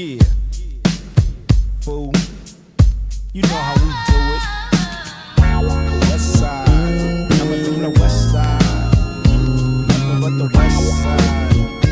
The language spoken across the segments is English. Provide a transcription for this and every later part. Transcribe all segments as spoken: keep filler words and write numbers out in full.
Yeah, fool, you know how we do it. West side, coming from the west side, nothing but the west side.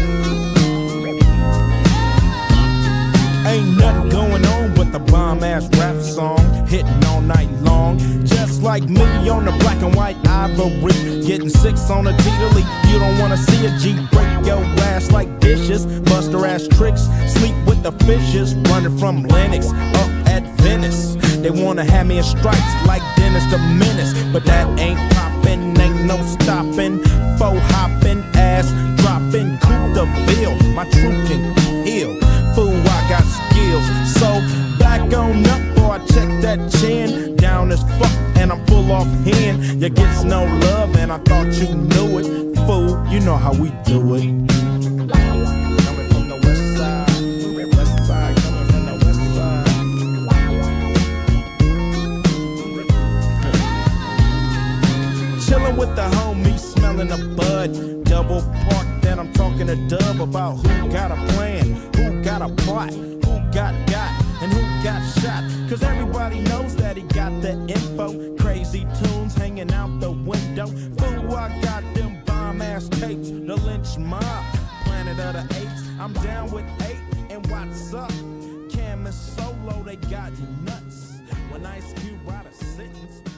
Ain't nothing going on but the bomb-ass rap song, hitting all night long. Just like me on the black and white ivory, getting six on a T-Lee. You don't wanna see a G break your ass like dishes, bust her ass tricks, sleep with the fishes, running from Lennox up at Venice. They wanna have me in stripes like Dennis the Menace, but that ain't poppin', ain't no stopping. Faux hopping, ass dropping, Coupe de Ville, my truth can heal. Fool, I got skills, so back on up or I check that chin. Down as fuck and I'm full off hand. You gets no love and I thought you knew it. Fool, you know how we do it. Coming from the west side, west side, coming from the west side. Chillin' with the homies, smelling a bud. Double park, then I'm talking to Dub about who got a plan, who got a plot, who got got, and who got shot. Cause everybody knows that he got the info. Crazy tunes hanging out the window. Fool, I got them bomb-ass tapes. The lynch mob, Planet of the Apes. I'm down with eight, and what's up? Cam and Solo, they got nuts. When Ice Cube write a sentence.